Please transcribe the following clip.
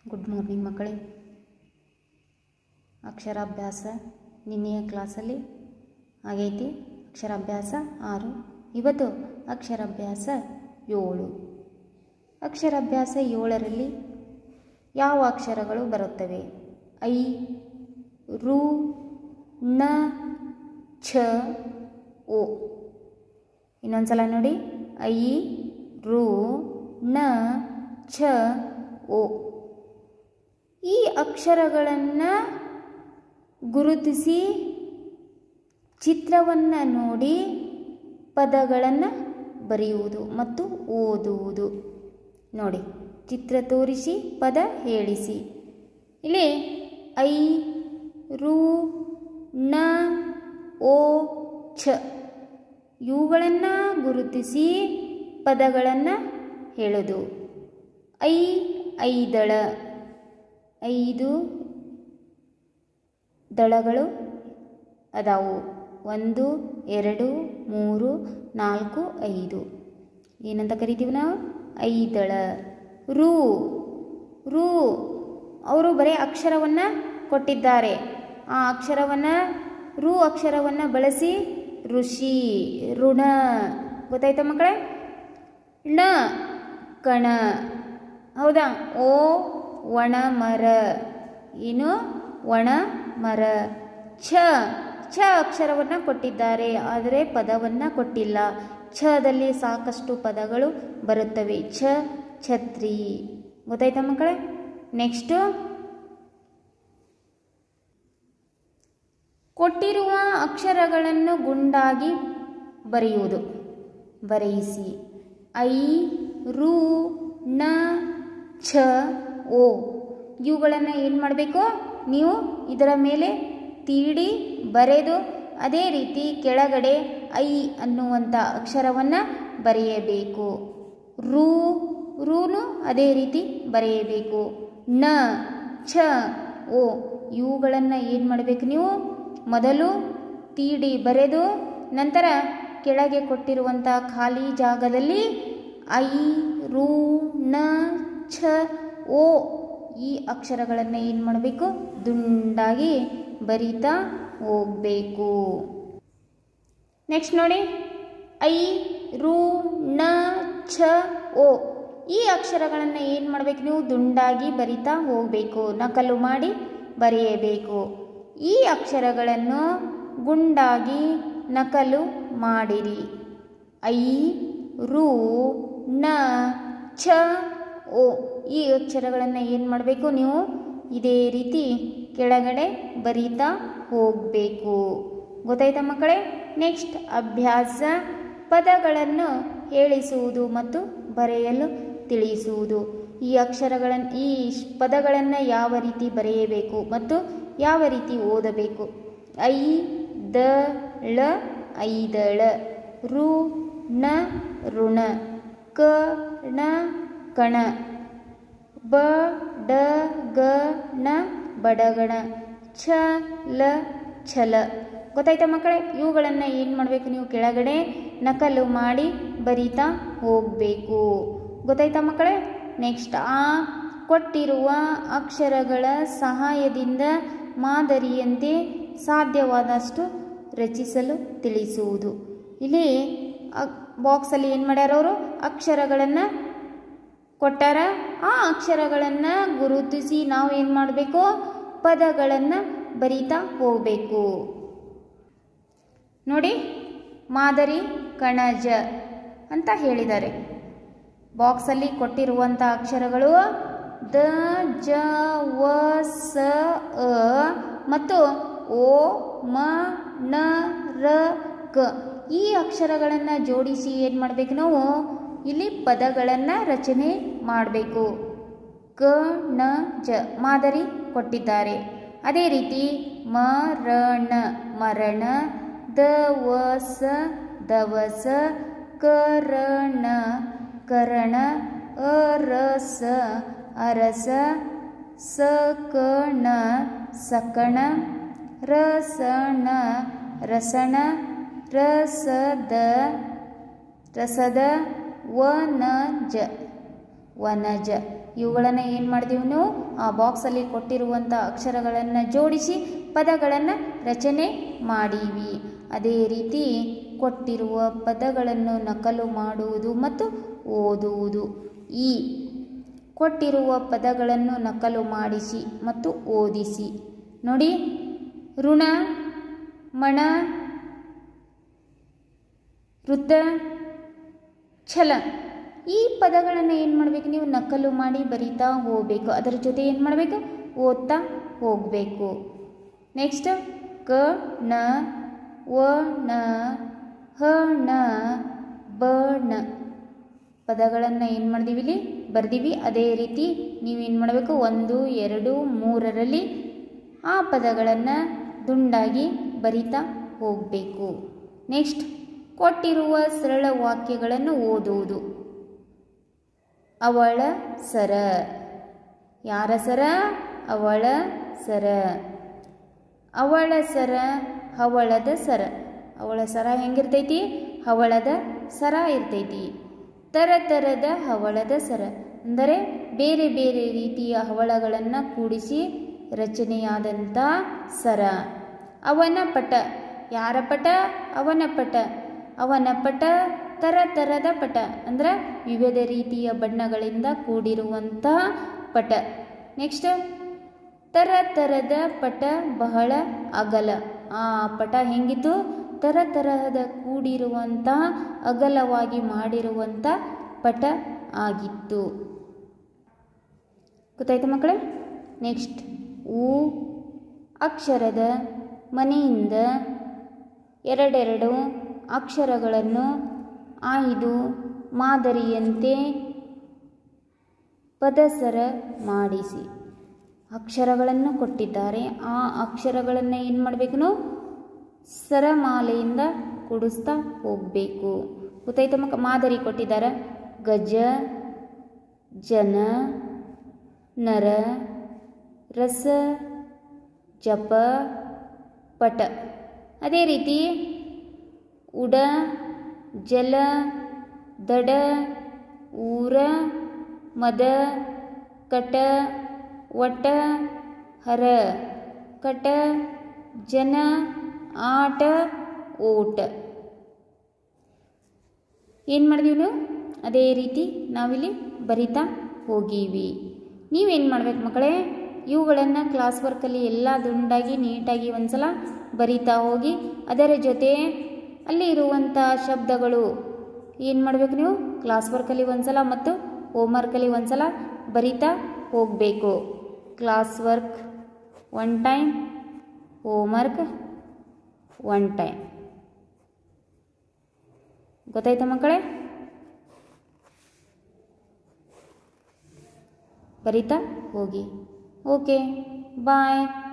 Good morning ಮಕ್ಕಳೇ. ಅಕ್ಷರಾಭ್ಯಾಸ ನಿನ್ನೆಯ ಕ್ಲಾಸಲ್ಲಿ ಆಗೈತಿ. ಅಕ್ಷರಾಭ್ಯಾಸ 6. ಇವತ್ತು ಅಕ್ಷರಾಭ್ಯಾಸ 7. ಅಕ್ಷರಾಭ್ಯಾಸ 7ರಲ್ಲಿ ಯಾವ ಅಕ್ಷರಗಳು ಬರುತ್ತವೆ? ಐ, ರು, ನ, ಛ, ಓ. ಇನ್ನೊಂದ್ಸಲ ನೋಡಿ. ಐ, ರು, ನ, ಛ, ಓ. ಈ ಅಕ್ಷರಗಳನ್ನು ಗುರುತಿಸಿ ಚಿತ್ರವನ್ನು ನೋಡಿ ಪದಗಳನ್ನು ಬರೆಯುವುದು ಮತ್ತು ಓದುವುದು. ನೋಡಿ, ಚಿತ್ರ ತೋರಿಸಿ ಪದ ಹೇಳಿಸಿ. ಇಲ್ಲಿ ಐ, ರು, ನ, ಓ, ಛ ಇವುಗಳನ್ನು ಗುರುತಿಸಿ ಪದಗಳನ್ನು ಹೇಳೋದು. ಐದಳ, 5 ದಳಗಳು ಅದಾವು. 1, 2, 3, 4, 5 ಏನಂತ ಕರಿತೀವಿ ನಾವು? ಐದಳ. ರು, ರು ಅವರು ಬರೀ ಅಕ್ಷರವನ್ನು ಕೊಟ್ಟಿದ್ದಾರೆ. ಆ ಅಕ್ಷರವನ್ನು ರು ಅಕ್ಷರವನ್ನು ಬಳಸಿ ಋಷಿ, ಋಣ. ಗೊತ್ತಾಯ್ತಾ ಮಕ್ಕಳೇ? ಣ, ಕಣ. ಹೌದಾ? ಓ, ಒಣ ಮರ. ಏನು? ಒಣ ಮರ. ಛ, ಛ ಅಕ್ಷರವನ್ನು ಕೊಟ್ಟಿದ್ದಾರೆ, ಆದರೆ ಪದವನ್ನು ಕೊಟ್ಟಿಲ್ಲ. ಛದಲ್ಲಿ ಸಾಕಷ್ಟು ಪದಗಳು ಬರುತ್ತವೆ. ಛ, ಛತ್ರಿ. ಗೊತ್ತಾಯ್ತಾ ಮಕ್ಕಳೇ? ನೆಕ್ಸ್ಟು, ಕೊಟ್ಟಿರುವ ಅಕ್ಷರಗಳನ್ನು ಗುಂಡಾಗಿ ಬರೆಯುವುದು. ಬರೆಯಿಸಿ. ಐ, ರು, ನ, ಛ, ಓ ಇವುಗಳನ್ನು ಏನು ಮಾಡಬೇಕು? ನೀವು ಇದರ ಮೇಲೆ ತೀಡಿ ಬರೆದು ಅದೇ ರೀತಿ ಕೆಳಗಡೆ ಐ ಅನ್ನುವಂಥ ಅಕ್ಷರವನ್ನು ಬರೆಯಬೇಕು. ರು, ರೂನು ಅದೇ ರೀತಿ ಬರೆಯಬೇಕು. ನ, ಛ, ಓ ಇವುಗಳನ್ನು ಏನು ಮಾಡಬೇಕು? ನೀವು ಮೊದಲು ತೀಡಿ ಬರೆದು ನಂತರ ಕೆಳಗೆ ಕೊಟ್ಟಿರುವಂಥ ಖಾಲಿ ಜಾಗದಲ್ಲಿ ಐ, ರು, ನ, ಛ, ಓ ಈ ಅಕ್ಷರಗಳನ್ನು ಏನು ಮಾಡಬೇಕು? ದುಂಡಾಗಿ ಬರೀತಾ ಹೋಗಬೇಕು. ನೆಕ್ಸ್ಟ್ ನೋಡಿ. ಐ, ರು, ನ, ಛ, ಓ ಈ ಅಕ್ಷರಗಳನ್ನು ಏನು ಮಾಡಬೇಕು? ನೀವು ದುಂಡಾಗಿ ಬರಿತಾ ಹೋಗಬೇಕು. ನಕಲು ಮಾಡಿ ಬರೆಯಬೇಕು. ಈ ಅಕ್ಷರಗಳನ್ನು ಗುಂಡಾಗಿ ನಕಲು ಮಾಡಿರಿ. ಐ, ರು, ನ, ಛ, ಓ ಈ ಅಕ್ಷರಗಳನ್ನು ಏನು ಮಾಡಬೇಕು? ನೀವು ಇದೇ ರೀತಿ ಕೆಳಗಡೆ ಬರೀತಾ ಹೋಗಬೇಕು. ಗೊತ್ತಾಯ್ತಾ ಮಕ್ಕಳೇ? ನೆಕ್ಸ್ಟ್ ಅಭ್ಯಾಸ, ಪದಗಳನ್ನು ಹೇಳಿಸುವುದು ಮತ್ತು ಬರೆಯಲು ತಿಳಿಸುವುದು. ಈ ಅಕ್ಷರಗಳನ್ನು ಈ ಪದಗಳನ್ನು ಯಾವ ರೀತಿ ಬರೆಯಬೇಕು ಮತ್ತು ಯಾವ ರೀತಿ ಓದಬೇಕು? ಐ, ದ, ಳ ಐದಳ. ರು, ನ, ಋಣ. ಕ, ಣ, ಕಣ. ಬ, ಡ, ಗ, ಣ ಬಡಗಣ. ಛ, ಲ, ಛಲ. ಗೊತ್ತಾಯ್ತಾ ಮಕ್ಕಳೇ? ಇವುಗಳನ್ನು ಏನು ಮಾಡಬೇಕು? ನೀವು ಕೆಳಗಡೆ ನಕಲು ಮಾಡಿ ಬರೀತಾ ಹೋಗಬೇಕು. ಗೊತ್ತಾಯ್ತಾ ಮಕ್ಕಳೇ? ನೆಕ್ಸ್ಟ್ ಕೊಟ್ಟಿರುವ ಅಕ್ಷರಗಳ ಸಹಾಯದಿಂದ ಮಾದರಿಯಂತೆ ಸಾಧ್ಯವಾದಷ್ಟು ರಚಿಸಲು ತಿಳಿಸುವುದು. ಇಲ್ಲಿ ಬಾಕ್ಸಲ್ಲಿ ಏನು ಮಾಡ್ಯಾರ? ಅವರು ಅಕ್ಷರಗಳನ್ನು ಕೊಟ್ಟಾರ. ಆ ಅಕ್ಷರಗಳನ್ನು ಗುರುತಿಸಿ ನಾವು ಏನು ಮಾಡಬೇಕು? ಪದಗಳನ್ನು ಬರಿತಾ ಹೋಗಬೇಕು. ನೋಡಿ, ಮಾದರಿ ಕಣಜ ಅಂತ ಹೇಳಿದ್ದಾರೆ. ಬಾಕ್ಸಲ್ಲಿ ಕೊಟ್ಟಿರುವಂಥ ಅಕ್ಷರಗಳು ದ, ಜ, ವ, ಸ, ಅ ಮತ್ತು ಓ, ಮ, ನ, ರ, ಕ ಈ ಅಕ್ಷರಗಳನ್ನು ಜೋಡಿಸಿ ಏನು ಮಾಡಬೇಕು? ನಾವು ಇಲ್ಲಿ ಪದಗಳನ್ನು ರಚನೆ ಮಾಡಬೇಕು. ಕ, ಣ, ಜ ಮಾದರಿ ಕೊಟ್ಟಿದ್ದಾರೆ. ಅದೇ ರೀತಿ ಮರಣ, ಮರಣ. ದವಸ, ದವಸ. ಕರಣ, ಕರಣ. ಅರಸ, ಅರಸ. ಸಕಣ, ಸಕಣ. ರಸಣ, ರಸಣ. ರಸದ, ರಸದ. ವನಜ, ವನಜ. ಇವುಗಳನ್ನು ಏನು ಮಾಡಿದೀವಿ ನಾವು ಆ ಬಾಕ್ಸಲ್ಲಿ ಕೊಟ್ಟಿರುವಂಥ ಅಕ್ಷರಗಳನ್ನು ಜೋಡಿಸಿ ಪದಗಳನ್ನು ರಚನೆ ಮಾಡೀವಿ. ಅದೇ ರೀತಿ ಕೊಟ್ಟಿರುವ ಪದಗಳನ್ನು ನಕಲು ಮಾಡುವುದು ಮತ್ತು ಓದುವುದು. ಈ ಕೊಟ್ಟಿರುವ ಪದಗಳನ್ನು ನಕಲು ಮಾಡಿಸಿ ಮತ್ತು ಓದಿಸಿ. ನೋಡಿ, ಋಣ, ಮಣ, ಋತ, ಛಲ ಈ ಪದಗಳನ್ನು ಏನು ಮಾಡಬೇಕು, ನೀವು ನಕಲು ಮಾಡಿ ಬರಿತಾ ಹೋಗಬೇಕು. ಅದರ ಜೊತೆ ಏನು ಮಾಡಬೇಕು, ಓದ್ತಾ ಹೋಗಬೇಕು. ನೆಕ್ಸ್ಟ್ ಕ ನ ವ ನ ಹ ನ ಬ ನ ಪದಗಳನ್ನು ಏನು ಮಾಡಿದೀವಿ, ಇಲ್ಲಿ ಬರ್ದೀವಿ. ಅದೇ ರೀತಿ ನೀವೇನು ಮಾಡಬೇಕು, 1, 2, 3ರಲ್ಲಿ ಆ ಪದಗಳನ್ನು ದುಂಡಾಗಿ ಬರಿತಾ ಹೋಗಬೇಕು. ನೆಕ್ಸ್ಟ್ ಕೊಟ್ಟಿರುವ ಸರಳ ವಾಕ್ಯಗಳನ್ನು ಓದುವುದು. ಅವಳ ಸರ. ಯಾರ ಸರ? ಅವಳ ಸರ. ಅವಳ ಸರ ಹವಳದ ಸರ. ಅವಳ ಸರ ಹೆಂಗಿರ್ತೈತಿ? ಹವಳದ ಸರ ಇರ್ತೈತಿ. ತರತರದ ಹವಳದ ಸರ ಅಂದರೆ ಬೇರೆ ಬೇರೆ ರೀತಿಯ ಹವಳಗಳನ್ನು ಕೂಡಿಸಿ ರಚನೆಯಾದಂಥ ಸರ. ಅವನ ಪಟ. ಯಾರ ಪಟ? ಅವನ ಪಟ. ಅವನ ಪಟ ತರತರದ ಪಟ ಅಂದರೆ ವಿವಿಧ ರೀತಿಯ ಬಣ್ಣಗಳಿಂದ ಕೂಡಿರುವಂಥ ಪಟ. ನೆಕ್ಸ್ಟ್ ತರತರದ ಪಟ ಬಹಳ ಅಗಲ. ಆ ಪಟ ಹೆಂಗಿತ್ತು? ತರತರಹದ ಕೂಡಿರುವಂಥ ಅಗಲವಾಗಿ ಮಾಡಿರುವಂಥ ಪಟ ಆಗಿತ್ತು. ಗೊತ್ತಾಯ್ತು ಮಕ್ಕಳೇ? ನೆಕ್ಸ್ಟ್ ಉ ಅಕ್ಷರದ ಮನೆಯಿಂದ ಎರಡೆರಡು ಅಕ್ಷರಗಳನ್ನು ಆಯ್ದು ಮಾದರಿಯಂತೆ ಪದಸರ ಮಾಡಿಸಿ. ಅಕ್ಷರಗಳನ್ನು ಕೊಟ್ಟಿದ್ದಾರೆ. ಆ ಅಕ್ಷರಗಳನ್ನು ಏನು ಮಾಡಬೇಕು, ನಾವು ಸರಮಾಲೆಯಿಂದ ಕೂಡಿಸ್ತಾ ಹೋಗಬೇಕು. ಗೊತ್ತಾಯ್ತು ಮಕ್ಕ? ಮಾದರಿ ಕೊಟ್ಟಿದ್ದಾರೆ. ಗಜ, ಜನ, ನರ, ರಸ, ಜಪ, ಪಟ. ಅದೇ ರೀತಿ ಉಡ, ಜಲ, ದಡ, ಊರ, ಮದ, ಕಟ, ವಟ, ಹರ, ಕಟ, ಜನ, ಆಟ, ಓಟ. ಏನು ಮಾಡಿದೀವಿ ನಾವು? ಅದೇ ರೀತಿ ನಾವಿಲ್ಲಿ ಬರಿತಾ ಹೋಗೀವಿ. ನೀವೇನು ಮಾಡ್ಬೇಕು ಮಕ್ಕಳೇ? ಇವುಗಳನ್ನು ಕ್ಲಾಸ್ ವರ್ಕಲ್ಲಿ ಎಲ್ಲ ದುಂಡಾಗಿ ನೀಟಾಗಿ ಒಂದ್ಸಲ ಬರಿತಾ ಹೋಗಿ ಅದರ ಜೊತೆ ಅಲ್ಲಿ ಇರುವಂಥ ಶಬ್ದಗಳು ಏನು ಮಾಡಬೇಕು, ನೀವು ಕ್ಲಾಸ್ ವರ್ಕಲ್ಲಿ ಒಂದ್ಸಲ ಮತ್ತು ಹೋಮ್ವರ್ಕಲ್ಲಿ ಒಂದ್ಸಲ ಬರಿತಾ ಹೋಗಬೇಕು. Class work 1 time, homework 1 time. ಗೊತ್ತಾಯ್ತಾ ಮಕ್ಕಳೇ? ಬರಿತಾ ಹೋಗಿ. ಓಕೆ, ಬಾಯ್.